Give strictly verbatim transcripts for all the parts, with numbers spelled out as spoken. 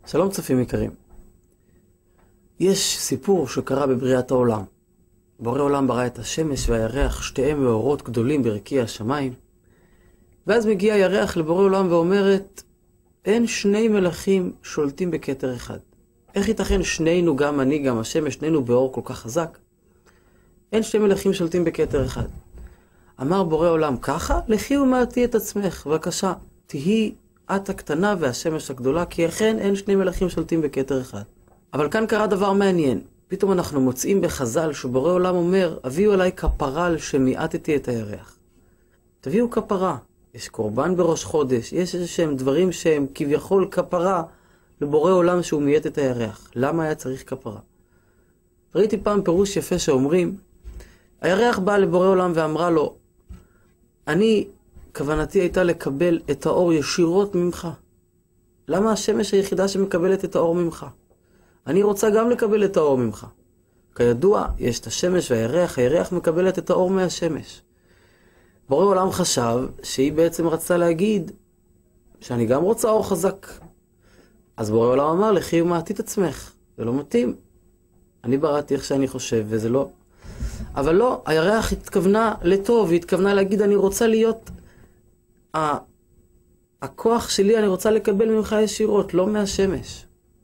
שלום צופים יקרים. יש סיפור שקרה בבריאת העולם. בורא עולם ברא את השמש והירח, שתיהם מאורות גדולים ברקיע השמיים. ואז מגיע הירח לבורא עולם ואומרת, אין שני מלכים שולטים בכתר אחד. איך ייתכן שנינו, גם אני, גם השמש, שנינו באור כל כך חזק? אין שני מלכים שולטים בכתר אחד. אמר בורא עולם, ככה? לכי ומעטי את עצמך, בבקשה, תהי את הקטנה והשמש הגדולה, כי אכן אין שני מלכים שולטים בכתר אחד. אבל כאן קרה דבר מעניין. פתאום אנחנו מוצאים בחז"ל שבורא עולם אומר, הביאו עליי כפרה על שמיעטתי את הירח. תביאו כפרה. יש קורבן בראש חודש, יש איזה שהם דברים שהם כביכול כפרה לבורא עולם שהוא מייט את הירח. למה היה צריך כפרה? ראיתי פעם פירוש יפה שאומרים, הירח בא לבורא עולם ואמרה לו, אני, כוונתי הייתה לקבל את האור ישירות ממך. למה השמש היחידה שמקבלת את האור ממך? אני רוצה גם לקבל את האור ממך. כידוע, יש את השמש והירח, הירח מקבלת את האור מהשמש. בורא עולם חשב שהיא בעצם רצתה להגיד שאני גם רוצה אור חזק. אז בורא עולם אמר, לכי ומעטי את עצמך. זה לא מתאים. אני בראתי איך שאני חושב וזה לא. אבל לא, הירח התכוונה לטוב, היא התכוונה להגיד אני רוצה להיות, ה... הכוח שלי אני רוצה לקבל ממך ישירות, לא מהשמש.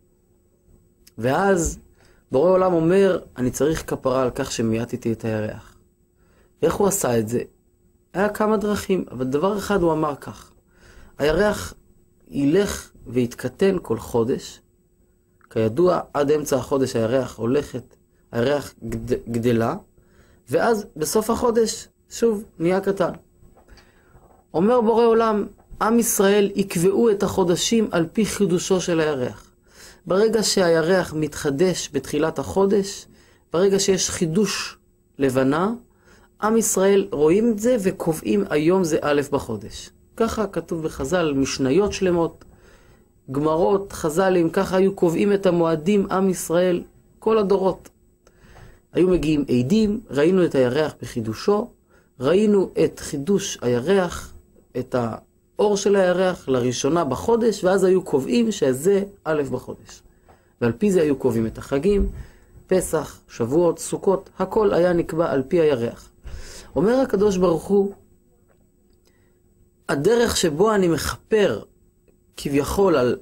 ואז בורא עולם אומר, אני צריך כפרה על כך שמייטתי את הירח. איך הוא עשה את זה? היה כמה דרכים, אבל דבר אחד הוא אמר כך. הירח ילך ויתקטן כל חודש. כידוע, עד אמצע החודש הירח הולכת, הירח גד, גדלה, ואז בסוף החודש שוב נהיה קטן. אומר בורא עולם, עם ישראל יקבעו את החודשים על פי חידושו של הירח. ברגע שהירח מתחדש בתחילת החודש, ברגע שיש חידוש לבנה, עם ישראל רואים את זה וקובעים היום זה א' בחודש. ככה כתוב בחז"ל, משניות שלמות, גמרות, חז"לים, ככה היו קובעים את המועדים עם ישראל כל הדורות. היו מגיעים עדים, ראינו את הירח בחידושו, ראינו את חידוש הירח, את האור של הירח לראשונה בחודש, ואז היו קובעים שזה א' בחודש. ועל פי זה היו קובעים את החגים, פסח, שבועות, סוכות, הכל היה נקבע על פי הירח. אומר הקדוש ברוך הוא, הדרך שבו אני מחפר כביכול על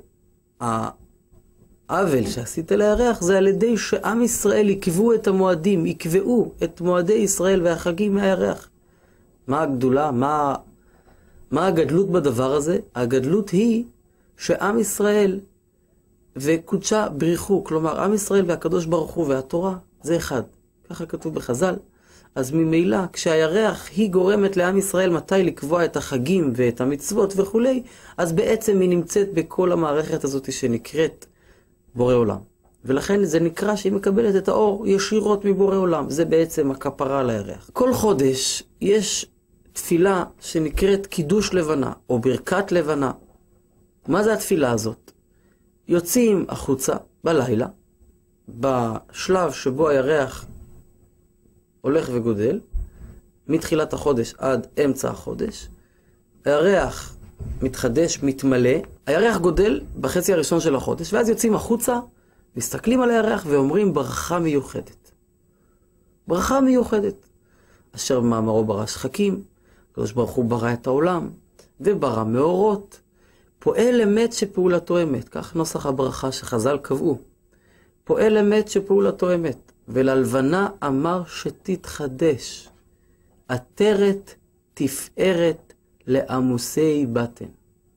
העוול שעשית לירח, זה על ידי שעם ישראל יקבעו את המועדים, יקבעו את מועדי ישראל והחגים מהירח. מה הגדולה? מה, מה הגדלות בדבר הזה? הגדלות היא שעם ישראל וקודשה בריחו, כלומר עם ישראל והקדוש ברוך הוא והתורה זה אחד. ככה כתוב בחז"ל. אז ממילא כשהירח היא גורמת לעם ישראל מתי לקבוע את החגים ואת המצוות וכו', אז בעצם היא נמצאת בכל המערכת הזאת שנקראת בורא עולם. ולכן זה נקרא שהיא מקבלת את האור ישירות מבורא עולם. זה בעצם הכפרה על הירח. כל חודש יש תפילה שנקראת קידוש לבנה או ברכת לבנה. מה זה התפילה הזאת? יוצאים החוצה בלילה, בשלב שבו הירח הולך וגודל, מתחילת החודש עד אמצע החודש. הירח מתחדש, מתמלא. הירח גודל בחצי הראשון של החודש, ואז יוצאים החוצה, מסתכלים על הירח ואומרים ברכה מיוחדת. ברכה מיוחדת. אשר במאמרו ברא שחקים, הקדוש ברוך הוא ברא את העולם, וברא מאורות. פועל אמת שפעולתו אמת. כך נוסח הברכה שחז"ל קבעו. פועל אמת שפעולתו אמת. וללבנה אמר שתתחדש, עטרת תפארת לעמוסי בטן.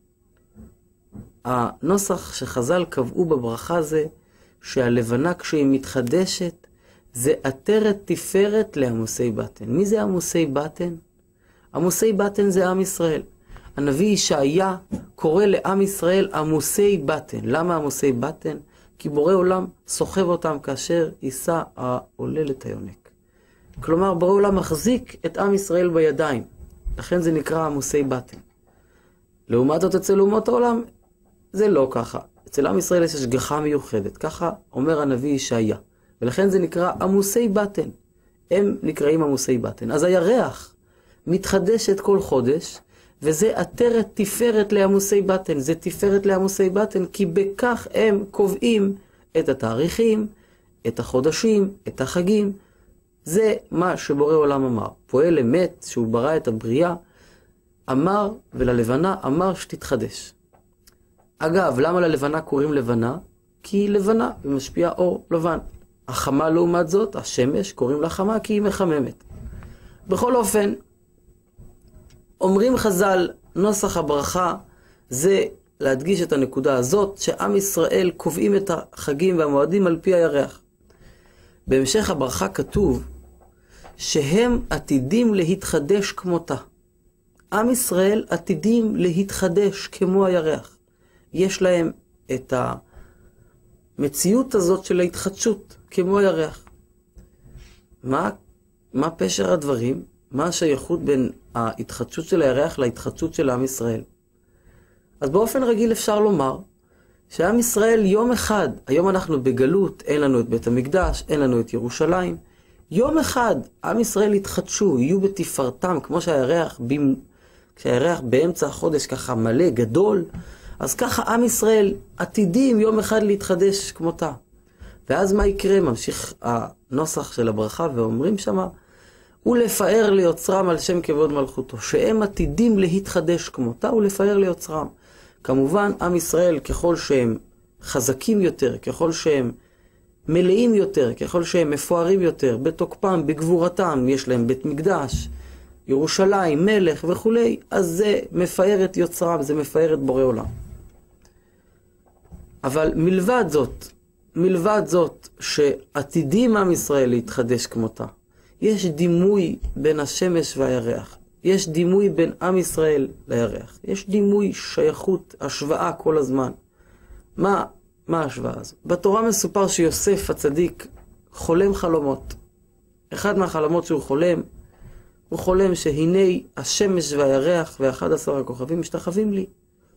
הנוסח שחז"ל קבעו בברכה זה, שהלבנה כשהיא מתחדשת, זה עטרת תפארת לעמוסי בטן. מי זה עמוסי בטן? עמוסי בטן זה עם ישראל. הנביא ישעיה קורא לעם ישראל עמוסי בטן. למה עמוסי בטן? כי בורא עולם סוחב אותם כאשר יישא העולה לתיונק. כלומר, בורא עולם מחזיק את עם ישראל בידיים. לכן זה נקרא עמוסי בטן. לעומת זאת, אצל אומות העולם, זה לא ככה. אצל עם ישראל יש השגחה מיוחדת. ככה אומר הנביא ישעיה. ולכן זה נקרא עמוסי בטן. הם נקראים עמוסי בטן. אז הירח מתחדשת כל חודש, וזה עטרת תפארת לעמוסי בטן. זה תפארת לעמוסי בטן, כי בכך הם קובעים את התאריכים, את החודשים, את החגים. זה מה שבורא עולם אמר. פועל אמת שהוא ברא את הבריאה, אמר, וללבנה אמר שתתחדש. אגב, למה ללבנה קוראים לבנה? כי היא לבנה ומשפיעה אור לבן. החמה לעומת זאת, השמש, קוראים לה חמה כי היא מחממת. בכל אופן, אומרים חז"ל, נוסח הברכה זה להדגיש את הנקודה הזאת, שעם ישראל קובעים את החגים והמועדים על פי הירח. בהמשך הברכה כתוב שהם עתידים להתחדש כמותה. עם ישראל עתידים להתחדש כמו הירח. יש להם את המציאות הזאת של ההתחדשות כמו הירח. מה, מה פשר הדברים? מה השייכות בין ההתחדשות של הירח להתחדשות של עם ישראל? אז באופן רגיל אפשר לומר שעם ישראל יום אחד, היום אנחנו בגלות, אין לנו את בית המקדש, אין לנו את ירושלים, יום אחד עם ישראל יתחדשו, יהיו בתפארתם, כמו שהירח, כשהירח באמצע החודש ככה מלא, גדול, אז ככה עם ישראל עתידים יום אחד להתחדש כמותה. ואז מה יקרה? ממשיך הנוסח של הברכה ואומרים שמה, ולפאר ליוצרם על שם כבוד מלכותו, שהם עתידים להתחדש כמותה ולפאר ליוצרם. כמובן, עם ישראל ככל שהם חזקים יותר, ככל שהם מלאים יותר, ככל שהם מפוארים יותר, בתוקפם, בגבורתם, יש להם בית מקדש, ירושלים, מלך וכו', אז זה מפאר את יוצרם, זה מפאר את בורא עולם. אבל מלבד זאת, מלבד זאת שעתידים עם ישראל להתחדש כמותה, יש דימוי בין השמש והירח. יש דימוי בין עם ישראל לירח. יש דימוי, שייכות, השוואה כל הזמן. מה, מה ההשוואה הזו? בתורה מסופר שיוסף הצדיק חולם חלומות. אחד מהחלומות שהוא חולם, הוא חולם שהנה השמש והירח ואחד עשר הכוכבים משתחווים לי.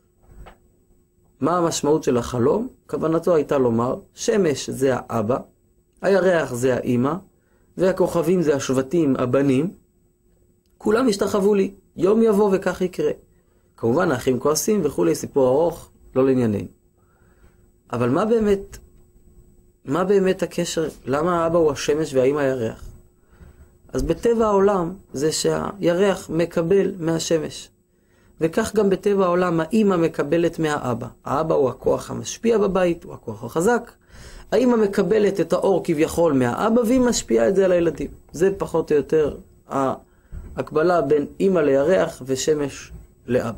מה המשמעות של החלום? כוונתו הייתה לומר, שמש זה האבא, הירח זה האמא, והכוכבים זה השבטים, הבנים, כולם השתחוו לי, יום יבוא וכך יקרה. כמובן האחים כועסים וכולי, סיפור ארוך, לא לענייננו. אבל מה באמת, מה באמת הקשר, למה האבא הוא השמש והאמא הירח? אז בטבע העולם זה שהירח מקבל מהשמש. וכך גם בטבע העולם האמא מקבלת מהאבא. האבא הוא הכוח המשפיע בבית, הוא הכוח החזק. האמא מקבלת את האור כביכול מהאבא, והיא משפיעה את זה על הילדים. זה פחות או יותר ההקבלה בין אמא לירח ושמש לאבא.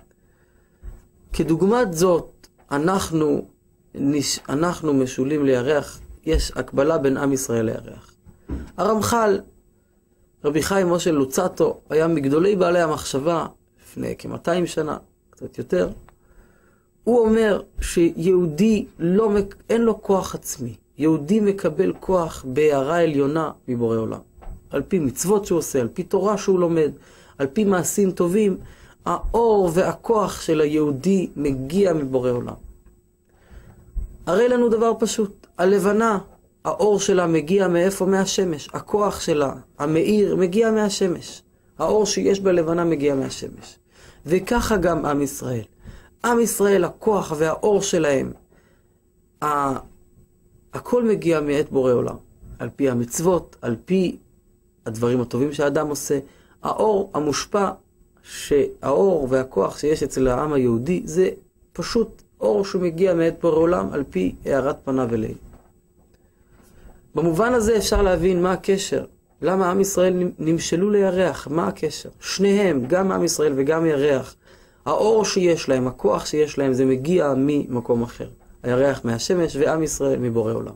כדוגמת זאת, אנחנו, אנחנו משולים לירח, יש הקבלה בין עם ישראל לירח. הרמח"ל, רבי חיים משה לוצאטו, היה מגדולי בעלי המחשבה, לפני כ-מאתיים שנה, קצת יותר. הוא אומר שיהודי לא, אין לו כוח עצמי. יהודי מקבל כוח בהערה עליונה מבורא עולם. על פי מצוות שהוא עושה, על פי תורה שהוא לומד, על פי מעשים טובים, האור והכוח של היהודי מגיע מבורא עולם. הרי לנו דבר פשוט, הלבנה, האור שלה מגיע מאיפה? מהשמש. הכוח שלה, המאיר, מגיע מהשמש. האור שיש בלבנה מגיע מהשמש. וככה גם עם ישראל. עם ישראל, הכוח והאור שלהם, הכל מגיע מאת בורא עולם. על פי המצוות, על פי הדברים הטובים שהאדם עושה. האור המושפע, שהאור והכוח שיש אצל העם היהודי, זה פשוט אור שמגיע מאת בורא עולם על פי הערת פניו אליהם. במובן הזה אפשר להבין מה הקשר. למה עם ישראל נמשלו לירח? מה הקשר? שניהם, גם עם ישראל וגם ירח, האור שיש להם, הכוח שיש להם, זה מגיע ממקום אחר. הירח מהשמש ועם ישראל מבורא עולם.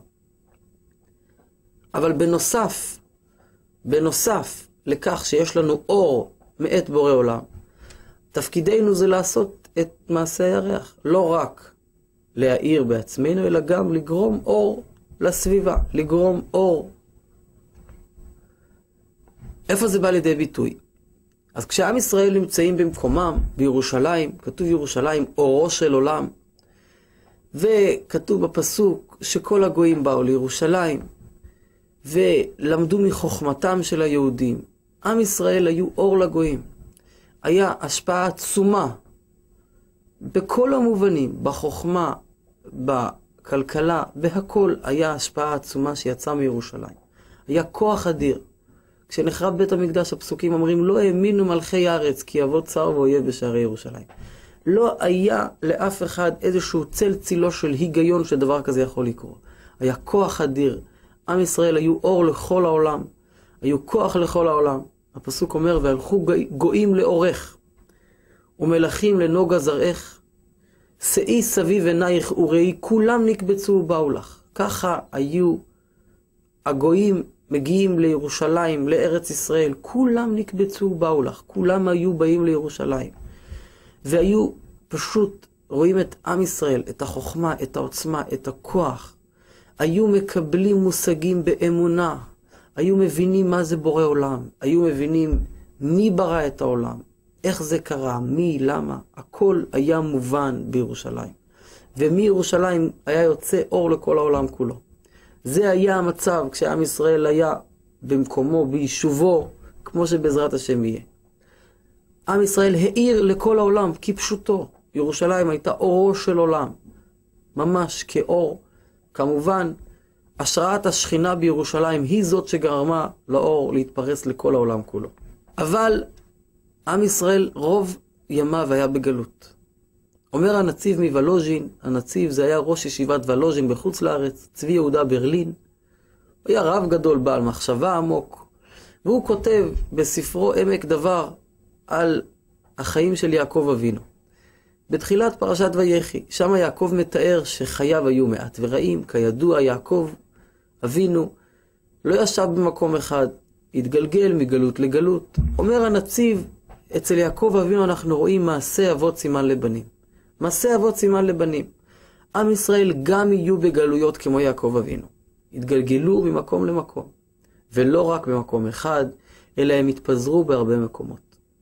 אבל בנוסף, בנוסף לכך שיש לנו אור מאת בורא עולם, תפקידנו זה לעשות את מעשה הירח. לא רק להאיר בעצמנו, אלא גם לגרום אור לסביבה, לגרום אור. איפה זה בא לידי ביטוי? אז כשעם ישראל נמצאים במקומם, בירושלים, כתוב ירושלים אורו של עולם, וכתוב בפסוק שכל הגויים באו לירושלים, ולמדו מחוכמתם של היהודים. עם ישראל היו אור לגויים. היה השפעה עצומה בכל המובנים, בחוכמה, בכלכלה, בהכל היה השפעה עצומה שיצאה מירושלים. היה כוח אדיר. כשנחרב בית המקדש הפסוקים אומרים, לא האמינו מלכי הארץ כי יבוא צר ואויב בשערי ירושלים. לא היה לאף אחד איזשהו צל צילו של היגיון שדבר כזה יכול לקרות. היה כוח אדיר. עם ישראל היו אור לכל העולם. היו כוח לכל העולם. הפסוק אומר, והלכו גויים לאורך, ומלכים לנוגה זרעך, שאי סביב עינייך וראי, כולם נקבצו ובאו לך. ככה היו הגויים מגיעים לירושלים, לארץ ישראל, כולם נקבצו ובאו לך, כולם היו באים לירושלים. והיו פשוט רואים את עם ישראל, את החוכמה, את העוצמה, את הכוח. היו מקבלים מושגים באמונה, היו מבינים מה זה בורא עולם, היו מבינים מי ברא את העולם, איך זה קרה, מי, למה, הכל היה מובן בירושלים. ומירושלים היה יוצא אור לכל העולם כולו. זה היה המצב כשעם ישראל היה במקומו, ביישובו, כמו שבעזרת השם יהיה. עם ישראל העיר לכל העולם כפשוטו. ירושלים הייתה אורו של עולם, ממש כאור. כמובן, השראת השכינה בירושלים היא זאת שגרמה לאור להתפרס לכל העולם כולו. אבל עם ישראל רוב ימיו היה בגלות. אומר הנציב מוולוז'ין, הנציב זה היה ראש ישיבת וולוז'ין בחוץ לארץ, צבי יהודה ברלין. הוא היה רב גדול בעל מחשבה עמוק, והוא כותב בספרו עמק דבר על החיים של יעקב אבינו. בתחילת פרשת ויחי, שם יעקב מתאר שחייו היו מעט ורעים. כידוע, יעקב אבינו לא ישב במקום אחד, התגלגל מגלות לגלות. אומר הנציב, אצל יעקב אבינו אנחנו רואים מעשה אבות סימן לבנים. מעשה אבות סימן לבנים. עם ישראל גם יהיו בגלויות כמו יעקב אבינו. התגלגלו ממקום למקום. ולא רק במקום אחד, אלא הם התפזרו בהרבה מקומות.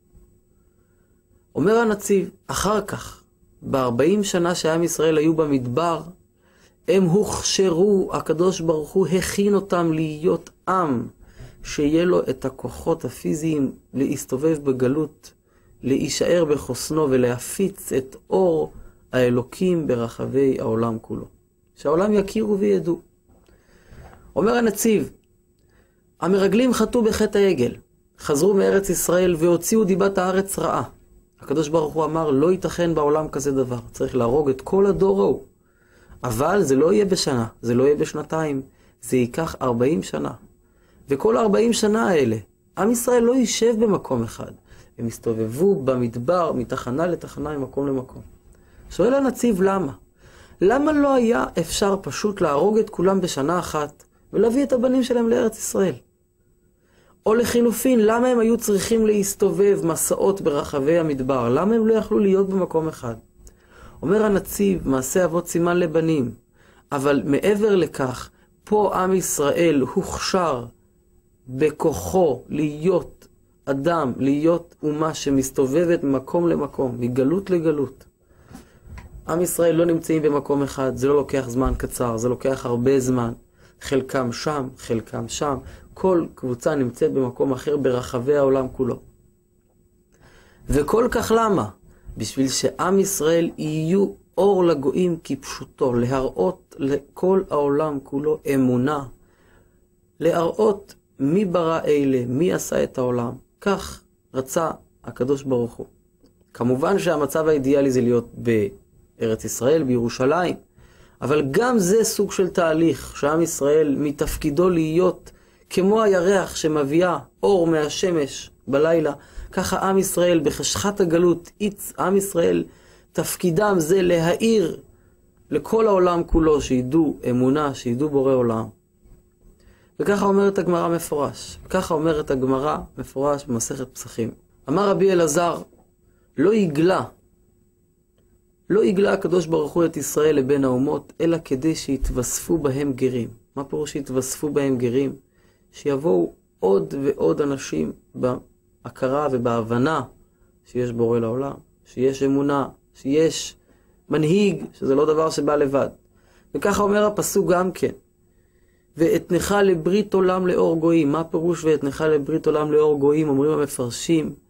אומר הנציב, אחר כך, ב-ארבעים שנה שעם ישראל היו במדבר, הם הוכשרו, הקדוש ברוך הוא הכין אותם להיות עם, שיהיה לו את הכוחות הפיזיים להסתובב בגלות, להישאר בחוסנו ולהפיץ את אור האלוקים ברחבי העולם כולו. שהעולם יכירו וידעו. אומר הנציב, המרגלים חטאו בחטא העגל, חזרו מארץ ישראל והוציאו דיבת הארץ רעה. הקדוש ברוך הוא אמר, לא ייתכן בעולם כזה דבר, צריך להרוג את כל הדור ההוא. אבל זה לא יהיה בשנה, זה לא יהיה בשנתיים, זה ייקח ארבעים שנה. וכל ארבעים שנה האלה, עם ישראל לא יישב במקום אחד. הם הסתובבו במדבר, מתחנה לתחנה, ממקום למקום. שואל הנציב למה? למה לא היה אפשר פשוט להרוג את כולם בשנה אחת, ולהביא את הבנים שלהם לארץ ישראל? או לחילופין, למה הם היו צריכים להסתובב מסעות ברחבי המדבר? למה הם לא יכלו להיות במקום אחד? אומר הנציב, מעשה אבות סימן לבנים. אבל מעבר לכך, פה עם ישראל הוכשר בכוחו להיות אדם, להיות אומה שמסתובבת ממקום למקום, מגלות לגלות. עם ישראל לא נמצאים במקום אחד, זה לא לוקח זמן קצר, זה לוקח הרבה זמן. חלקם שם, חלקם שם. כל קבוצה נמצאת במקום אחר ברחבי העולם כולו. וכל כך למה? בשביל שעם ישראל יהיו אור לגויים כפשוטו, להראות לכל העולם כולו אמונה, להראות מי ברא אלה, מי עשה את העולם. כך רצה הקדוש ברוך הוא. כמובן שהמצב האידיאלי זה להיות בארץ ישראל, בירושלים, אבל גם זה סוג של תהליך, שעם ישראל מתפקידו להיות כמו הירח שמביאה אור מהשמש בלילה, ככה עם ישראל בחשכת הגלות, עם ישראל תפקידם זה להאיר לכל העולם כולו, שידעו אמונה, שידעו בורא עולם. וככה אומרת הגמרא מפורש, וככה אומרת הגמרא מפורש במסכת פסחים. אמר רבי אלעזר, לא יגלה, לא יגלה הקדוש ברוך הוא את ישראל לבין האומות, אלא כדי שיתווספו בהם גרים. מה פירוש שיתווספו בהם גרים? שיבואו עוד ועוד אנשים בהכרה ובהבנה שיש בורא לעולם, שיש אמונה, שיש מנהיג, שזה לא דבר שבא לבד. וככה אומר הפסוק גם כן, ואתנך לברית עולם לאור גויים. מה פירוש ואתנך לברית עולם לאור גויים? אומרים המפרשים,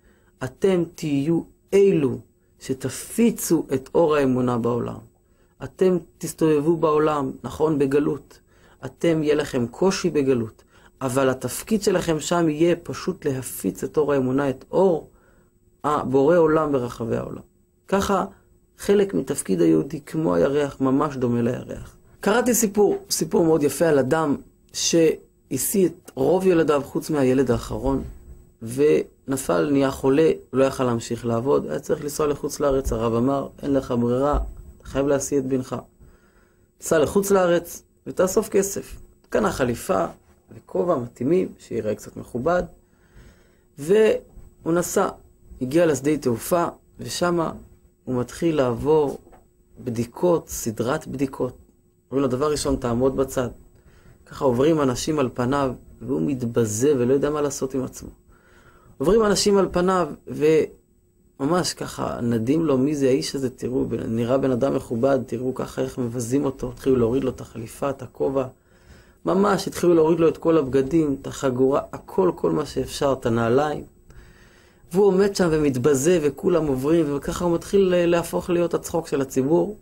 אתם תהיו אלו שתפיצו את אור האמונה בעולם. אתם תסתובבו בעולם, נכון, בגלות. אתם יהיה לכם קושי בגלות, אבל התפקיד שלכם שם יהיה פשוט להפיץ את אור האמונה, את אור הבורא עולם ברחבי העולם. ככה חלק מתפקיד היהודי כמו הירח, ממש דומה לירח. קראתי סיפור, סיפור מאוד יפה על אדם שהשיא את רוב ילדיו חוץ מהילד האחרון, ונפל, נהיה חולה, לא יכל להמשיך לעבוד, היה צריך לנסוע לחוץ לארץ, הרב אמר, אין לך ברירה, אתה חייב להשיא את בנך. נסע לחוץ לארץ ותאסוף כסף. קנה חליפה וכובע מתאימים, שיראה קצת מכובד, והוא נסע, הגיע לשדה תעופה, ושם הוא מתחיל לעבור בדיקות, סדרת בדיקות. אומרים לו, דבר ראשון, תעמוד בצד. ככה עוברים אנשים על פניו, והוא מתבזה ולא יודע מה לעשות עם עצמו. עוברים אנשים על פניו, וממש ככה נדים לו מי זה האיש הזה, תראו, נראה בן אדם מכובד, תראו ככה איך מבזים אותו, התחילו להוריד לו את החליפה, את הכובע. ממש התחילו להוריד לו את כל הבגדים, את החגורה, הכל, כל מה שאפשר, את הנעליים. והוא עומד שם ומתבזה וכולם עוברים, וככה הוא מתחיל להפוך להיות הצחוק של הציבור.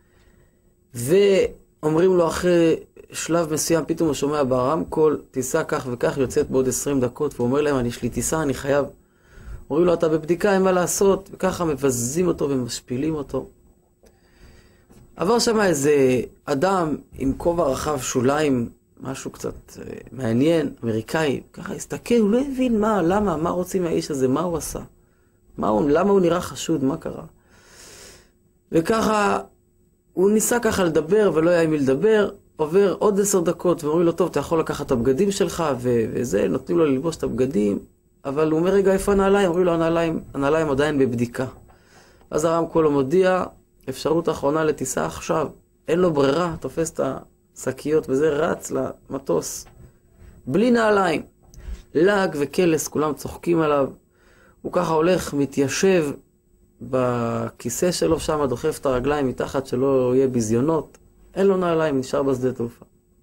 ואומרים לו אחרי שלב מסוים, פתאום הוא שומע ברמקול, טיסה כך וכך, יוצאת בעוד עשרים דקות, והוא אומר להם, אני יש לי טיסה, אני חייב. אומרים לו, אתה בבדיקה, אין מה לעשות, וככה מבזים אותו ומשפילים אותו. עבר שם איזה אדם עם כובע רחב שוליים, משהו קצת מעניין, אמריקאי, ככה הסתכל, הוא לא הבין מה, למה, מה רוצים מהאיש הזה, מה הוא עשה, מה הוא, למה הוא נראה חשוד, מה קרה. וככה, הוא ניסה ככה לדבר ולא היה עם מי לדבר, עובר עוד עשר דקות ואומרים לו, טוב, אתה יכול לקחת את הבגדים שלך ו- וזה, נותנים לו ללבוש את הבגדים, אבל הוא אומר, רגע, איפה הנעליים? אומרים לו, הנעליים, הנעליים עדיין בבדיקה. אז הרמקול הוא מודיע, אפשרות האחרונה לטיסה עכשיו, אין לו ברירה, תופס את השקיות וזה רץ למטוס. בלי נעליים. לג וקלס, כולם צוחקים עליו. הוא ככה הולך, מתיישב בכיסא שלו שם, דוחף את הרגליים מתחת שלא יהיה ביזיונות. אין לו נעליים, נשאר בשדה תעופה.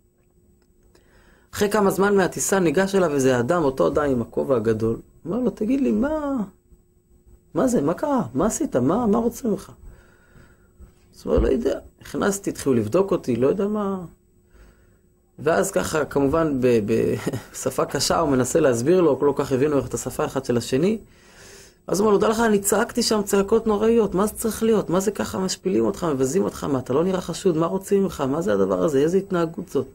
אחרי כמה זמן מהטיסה ניגש אליו איזה אדם, אותו אדם עם הכובע הגדול. אומר לו, תגיד לי, מה? מה זה? מה קרה? מה עשית? מה, מה רוצה ממך? אז הוא לא יודע. הכנסתי, התחילו לבדוק אותי, לא יודע מה. ואז ככה, כמובן, בשפה קשה, הוא מנסה להסביר לו, לא כך הבינו את השפה אחד של השני. אז הוא אומר לו, דע לך, אני צעקתי שם צעקות נוראיות, מה זה צריך להיות? מה זה ככה משפילים אותך, מבזים אותך, מה, אתה לא נראה חשוד, מה רוצים ממך? מה זה הדבר הזה? איזה התנהגות זאת?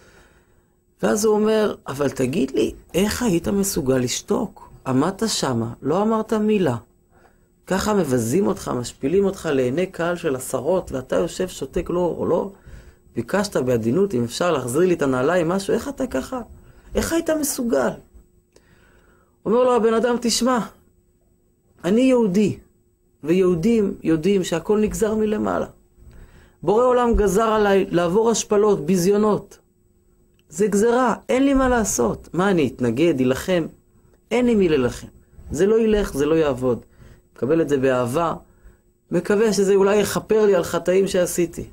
ואז הוא אומר, אבל תגיד לי, איך היית מסוגל לשתוק? עמדת שמה, לא אמרת מילה. ככה מבזים אותך, משפילים אותך לעיני קהל של עשרות, ואתה יושב שותק לא או לא, ביקשת בעדינות, אם אפשר להחזיר לי את הנעליים, משהו, איך אתה ככה? איך היית מסוגל? אומר לו, הבן אדם, תשמע, אני יהודי, ויהודים יודעים שהכל נגזר מלמעלה. בורא עולם גזר עליי לעבור השפלות, ביזיונות. זה גזרה, אין לי מה לעשות. מה אני אתנגד, ילחם? אין לי מי ללחם. זה לא ילך, זה לא יעבוד. מקבל את זה באהבה, מקווה שזה אולי יחפר לי על חטאים שעשיתי.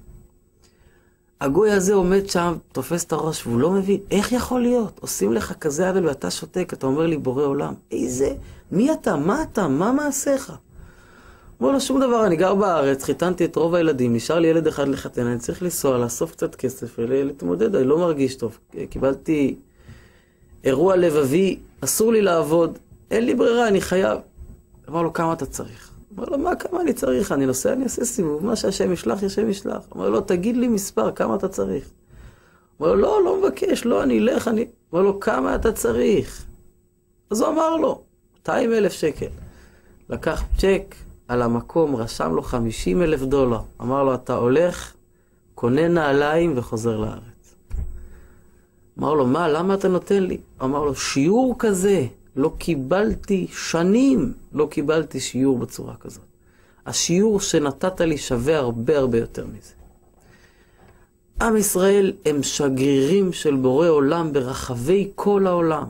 הגוי הזה עומד שם, תופס את הראש, והוא לא מבין, איך יכול להיות? עושים לך כזה עוול ואתה שותק, אתה אומר לי בורא עולם, איזה, מי אתה, מה אתה, מה מעשיך? אומר לו, שום דבר, אני גר בארץ, חיתנתי את רוב הילדים, נשאר לי ילד אחד לחתן, אני צריך לנסוע, לאסוף קצת כסף, ולהתמודד, אני לא מרגיש טוב. קיבלתי אירוע לבבי, אסור לי לעבוד, אין לי ברירה, אני חייב. אמר לו, כמה אתה צריך? אמר לו, מה, כמה אני צריך? אני נוסע, אני אעשה סיבוב, מה שהשם ישלח, השם ישלח. אמר לו, תגיד לי מספר, כמה אתה צריך? אמר לו, לא, לא מבקש, לא, אני אלך, אני... אמר לו, כמה אתה צריך? אז הוא אמר לו, מאתיים אלף שקל. לקח צ'ק על המקום, רשם לו חמישים אלף דולר. אמר לו, אתה הולך, קונה נעליים וחוזר לארץ. אמר לו, מה, למה אתה נותן לי? אמר לו, שיעור כזה. לא קיבלתי שנים, לא קיבלתי שיעור בצורה כזאת. השיעור שנתת לי שווה הרבה הרבה יותר מזה. עם ישראל הם שגרירים של בורא עולם ברחבי כל העולם.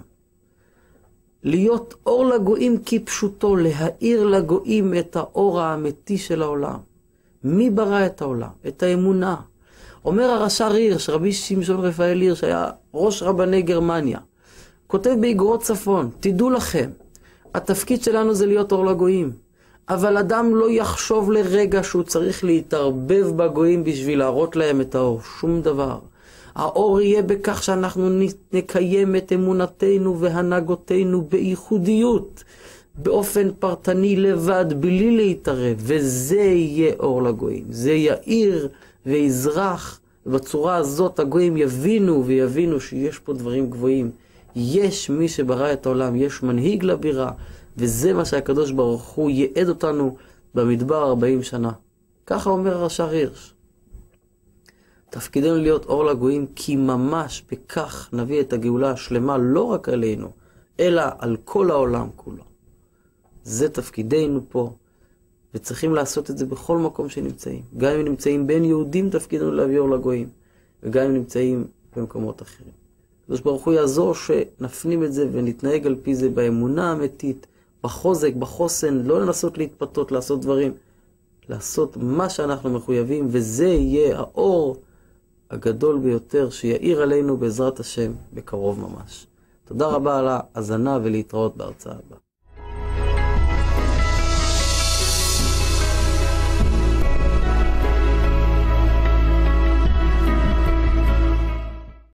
להיות אור לגויים כפשוטו, להאיר לגויים את האור האמיתי של העולם. מי ברא את העולם? את האמונה. אומר הרש"ר הירש, רבי שמשון רפאל הירש, שהיה ראש רבני גרמניה. כותב באגרות צפון, תדעו לכם, התפקיד שלנו זה להיות אור לגויים. אבל אדם לא יחשוב לרגע שהוא צריך להתערבב בגויים בשביל להראות להם את האור. שום דבר. האור יהיה בכך שאנחנו נקיים את אמונתנו והנהגותינו בייחודיות, באופן פרטני לבד, בלי להתערב, וזה יהיה אור לגויים. זה יאיר ויזרח, ובצורה הזאת הגויים יבינו ויבינו שיש פה דברים גבוהים. יש מי שברא את העולם, יש מנהיג לבירה, וזה מה שהקדוש ברוך הוא יעד אותנו במדבר ארבעים שנה. ככה אומר הרש"ר הירש. תפקידנו להיות אור לגויים, כי ממש בכך נביא את הגאולה השלמה לא רק עלינו, אלא על כל העולם כולו. זה תפקידנו פה, וצריכים לעשות את זה בכל מקום שנמצאים. גם אם נמצאים בין יהודים, תפקידנו להביא אור לגויים, וגם אם נמצאים במקומות אחרים. הקדוש ברוך הוא יעזור שנפנים את זה ונתנהג על פי זה באמונה האמיתית, בחוזק, בחוסן, לא לנסות להתפתות, לעשות דברים, לעשות מה שאנחנו מחויבים, וזה יהיה האור הגדול ביותר שיעיר עלינו בעזרת השם בקרוב ממש. תודה רבה על ההאזנה ולהתראות בהרצאה הבאה.